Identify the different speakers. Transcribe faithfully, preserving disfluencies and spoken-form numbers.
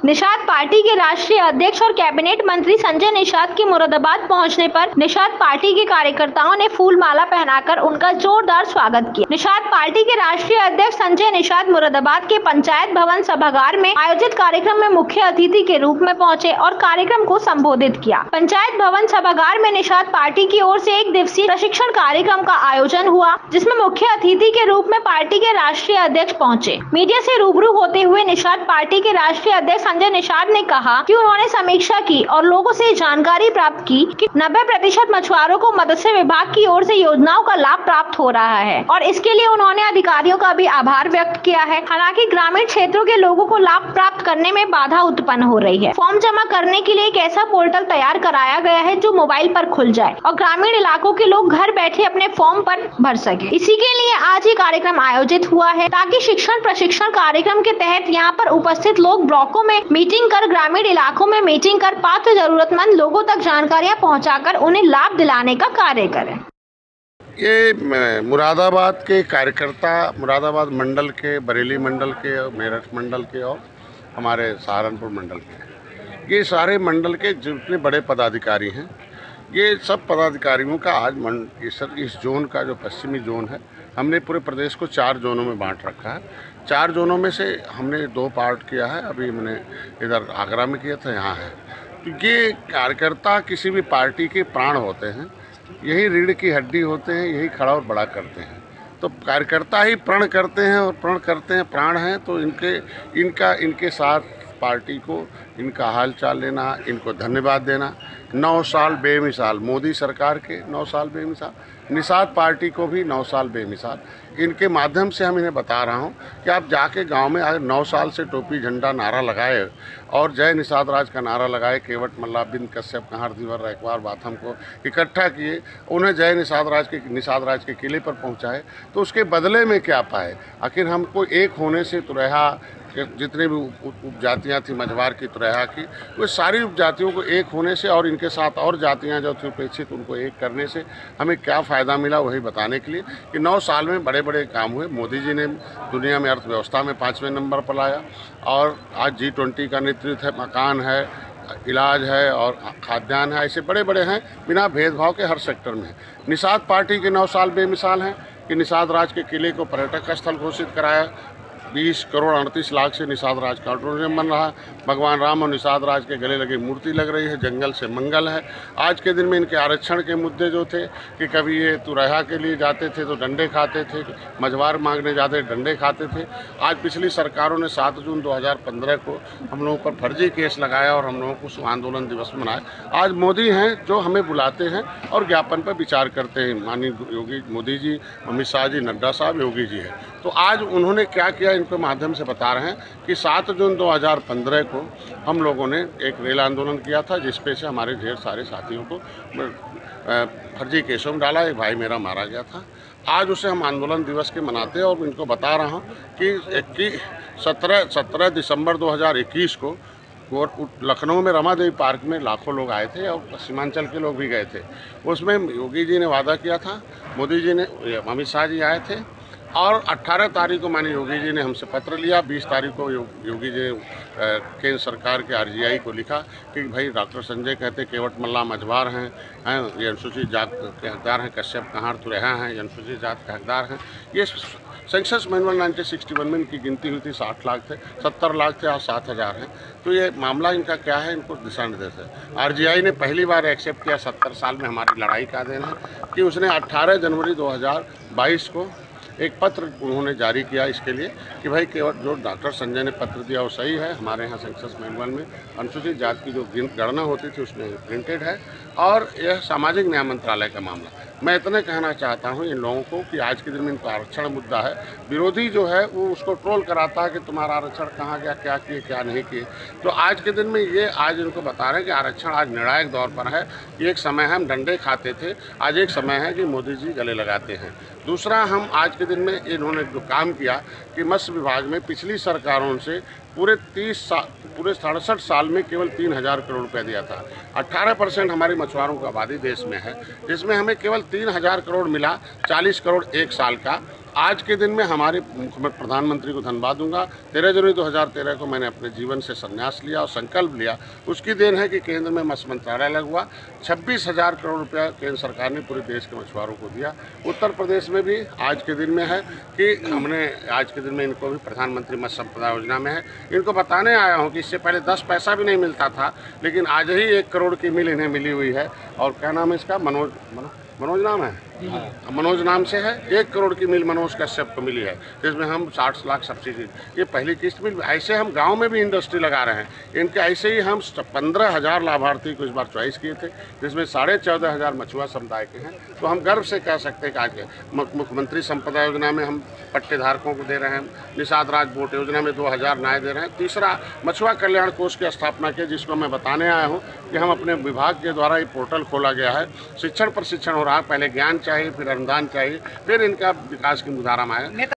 Speaker 1: Nishad party के राष्ट्रीय अध्यक्ष और कैबिनेट मंत्री संजय निषाद के मुरादाबाद पहुंचने पर निषाद पार्टी के कार्यकर्ताओं ने फूल माला पहनाकर उनका जोरदार स्वागत किया। निषाद पार्टी के राष्ट्रीय अध्यक्ष संजय निषाद मुरादाबाद के पंचायत भवन सभागार में आयोजित कार्यक्रम में मुख्य अतिथि के रूप में पहुंचे और कार्यक्रम को संबोधित किया। पंचायत भवन सभागार में निषाद पार्टी की ओर से एक दिवसीय प्रशिक्षण कार्यक्रम का आयोजन हुआ, जिसमें मुख्य अतिथि के रूप में पार्टी के राष्ट्रीय अध्यक्ष पहुंचे। मीडिया से रूबरू होते हुए निषाद पार्टी के राष्ट्रीय अध्यक्ष संजय निषाद ने कहा कि उन्होंने समीक्षा की और लोगों से जानकारी प्राप्त की कि नब्बे प्रतिशत मछुआरों को मत्स्य विभाग की ओर से योजनाओं का लाभ प्राप्त हो रहा है और इसके लिए उन्होंने अधिकारियों का भी आभार व्यक्त किया है। हालांकि ग्रामीण क्षेत्रों के लोगों को लाभ प्राप्त करने में बाधा उत्पन्न हो रही है। फॉर्म जमा करने के लिए एक ऐसा पोर्टल तैयार कराया गया है जो मोबाइल पर खुल जाए और ग्रामीण इलाकों के लोग घर बैठे अपने फॉर्म पर भर सके। इसी के लिए आज ये कार्यक्रम आयोजित हुआ है ताकि शिक्षण प्रशिक्षण कार्यक्रम के तहत यहाँ पर उपस्थित लोग ब्लॉकों में मीटिंग कर, ग्रामीण इलाकों में मीटिंग कर पात्र जरूरतमंद लोगों तक जानकारियां पहुंचाकर उन्हें लाभ दिलाने का कार्य करें।
Speaker 2: ये मुरादाबाद के कार्यकर्ता, मुरादाबाद मंडल के, बरेली मंडल के, मेरठ मंडल के और हमारे सहारनपुर मंडल के, ये सारे मंडल के जितने बड़े पदाधिकारी हैं, ये सब पदाधिकारियों का आज इस, इस जोन का जो पश्चिमी जोन है, हमने पूरे प्रदेश को चार जोनों में बांट रखा है। चार जोनों में से हमने दो पार्ट किया है। अभी मैंने इधर आगरा में किया था, यहाँ है। तो ये कार्यकर्ता किसी भी पार्टी के प्राण होते हैं, यही रीढ़ की हड्डी होते हैं, यही खड़ा और बड़ा करते हैं। तो कार्यकर्ता ही प्रण करते हैं और प्रण करते हैं, प्राण हैं। तो इनके इनका इनके साथ पार्टी को इनका हाल चाल लेना, इनको धन्यवाद देना। नौ साल बेमिसाल मोदी सरकार के, नौ साल बेमिसाल निषाद पार्टी को भी नौ साल बेमिसाल। इनके माध्यम से हम इन्हें बता रहा हूं कि आप जाके गांव में अगर नौ साल से टोपी झंडा नारा लगाए और जय निषाद राज का नारा लगाए, केवट मल्ला बिंद कश्यप कहार दिवर रैकवार बाथम को इकट्ठा किए, उन्हें जय निषाद राज के निषाद राज के किले पर पहुंचाए, तो उसके बदले में क्या पाए? आखिर हमको एक होने से तुरहा जितने भी उपजातियाँ थी मझवार की, तुरहा की, वो सारी उपजातियों को एक होने से और इनके साथ और जातियाँ जो थी उपेक्षित, उनको एक करने से हमें क्या फ़ायदा मिला, वही बताने के लिए कि नौ साल में बड़े बड़े काम हुए। मोदी जी ने दुनिया में अर्थव्यवस्था में पाँचवें नंबर पर लाया और आज जी ट्वेंटी का नेतृत्व है, मकान है, इलाज है और खाद्यान्न है, ऐसे बड़े बड़े हैं, बिना भेदभाव के हर सेक्टर में। निषाद पार्टी के नौ साल बेमिसाल हैं कि निषाद राज के किले को पर्यटक स्थल घोषित कराया। बीस करोड़ अड़तीस लाख से निषाद राज का ऑडिटोरियम बन रहा है। भगवान राम और निषाद राज के गले लगी मूर्ति लग रही है। जंगल से मंगल है। आज के दिन में इनके आरक्षण के मुद्दे जो थे कि कभी ये तुरहा के लिए जाते थे तो डंडे खाते थे, मझवार मांगने जाते डंडे खाते थे। आज पिछली सरकारों ने सात जून दो हज़ार पंद्रह को हम लोगों पर फर्जी केस लगाया और हम लोगों को आंदोलन दिवस मनाया। आज मोदी हैं जो हमें बुलाते हैं और ज्ञापन पर विचार करते हैं। माननीय योगी मोदी जी, अमित शाह जी, नड्डा साहब, योगी जी है। तो आज उन्होंने क्या किया, इनके माध्यम से बता रहे हैं कि सात जून दो हज़ार पंद्रह को हम लोगों ने एक रेल आंदोलन किया था, जिसपे से हमारे ढेर सारे साथियों को फर्जी केसों में डाला। एक भाई मेरा मारा गया था। आज उसे हम आंदोलन दिवस के मनाते हैं और इनको बता रहा हूँ कि इक्कीस सत्रह सत्रह दिसंबर दो हज़ार इक्कीस को लखनऊ में रमा देवी पार्क में लाखों लोग आए थे और सीमांचल के लोग भी गए थे। उसमें योगी जी ने वादा किया था, मोदी जी ने, अमित शाह जी आए थे और अट्ठारह तारीख को माननीय योगी जी ने हमसे पत्र लिया। बीस तारीख को योगी जी ने केंद्र सरकार के आरजीआई को लिखा कि भाई डॉक्टर संजय कहते केवट मल्ला मझवार हैं, हैं ये अनुसूचित जात के हकदार हैं, कश्यप कहार तुरहा हैं, ये अनुसूचित जात के हकदार हैं। ये census manual nineteen sixty one में इनकी गिनती हुई थी, साठ लाख थे, सत्तर लाख थे, आज सात हज़ार हैं। तो ये मामला इनका क्या है, इनको दिशा निर्देश है। आरजीआई ने पहली बार एक्सेप्ट किया, सत्तर साल में हमारी लड़ाई का दिन है, कि उसने अट्ठारह जनवरी दो हज़ार बाईस को एक पत्र उन्होंने जारी किया इसके लिए कि भाई केवल जो डॉक्टर संजय ने पत्र दिया वो सही है। हमारे यहाँ सेंसस मैनुअल में अनुसूचित जाति की जो गणना होती थी उसमें प्रिंटेड है और यह सामाजिक न्याय मंत्रालय का मामला। मैं इतने कहना चाहता हूँ इन लोगों को कि आज के दिन में इनका आरक्षण मुद्दा है। विरोधी जो है वो उसको ट्रोल कराता है कि तुम्हारा आरक्षण कहाँ गया, क्या किए क्या नहीं किए। तो आज के दिन में ये आज इनको बता रहे हैं कि आरक्षण आज निर्णायक दौर पर है। एक समय हम डंडे खाते थे, आज एक समय है कि मोदी जी गले लगाते हैं। दूसरा, हम आज के दिन में इन्होंने जो काम किया कि मत्स्य विभाग में पिछली सरकारों से पूरे तीस साल पूरे सड़सठ साल में केवल तीन हज़ार करोड़ रुपया दिया था। अट्ठारह परसेंट हमारी मछुआरों की आबादी देश में है, जिसमें हमें केवल तीन हज़ार करोड़ मिला, चालीस करोड़ एक साल का। आज के दिन में हमारे प्रधानमंत्री को धन्यवाद दूंगा। तेरह जनवरी दो हज़ार तेरह को मैंने अपने जीवन से संन्यास लिया और संकल्प लिया, उसकी देन है कि केंद्र में मत्स्य मंत्रालय लगा, छब्बीस हजार करोड़ रुपया केंद्र सरकार ने पूरे देश के मछुआरों को दिया। उत्तर प्रदेश में भी आज के दिन में है कि हमने आज के दिन में इनको भी प्रधानमंत्री मत्स्य संपदा योजना में है। इनको बताने आया हूँ कि इससे पहले दस पैसा भी नहीं मिलता था, लेकिन आज ही एक करोड़ की मिल इन्हें मिली हुई है। और क्या नाम है इसका, मनोज मनोज नाम है, मनोज नाम से है। एक करोड़ की मिल मनोज कश्यप को मिली है, जिसमें हम साठ लाख सब्सिडी, ये पहली किस्त मिल। ऐसे हम गांव में भी इंडस्ट्री लगा रहे हैं। इनके ऐसे ही हम पंद्रह हजार लाभार्थी को इस बार चॉइस किए थे, जिसमें साढ़े चौदह हजार मछुआ समुदाय के हैं। तो हम गर्व से कह सकते हैं कि आज मुख्यमंत्री संपदा योजना में हम पट्टेधारकों को दे रहे हैं, निषाद राज बोट योजना में दो हजार न्याय दे रहे हैं। तीसरा, मछुआ कल्याण कोष की स्थापना की, जिसको मैं बताने आया हूँ कि हम अपने विभाग के द्वारा ये पोर्टल खोला गया है। शिक्षण प्रशिक्षण हो रहा है, पहले ज्ञान चाहिए, फिर अनुदान चाहिए, फिर इनका विकास की मुधारा में आएगा।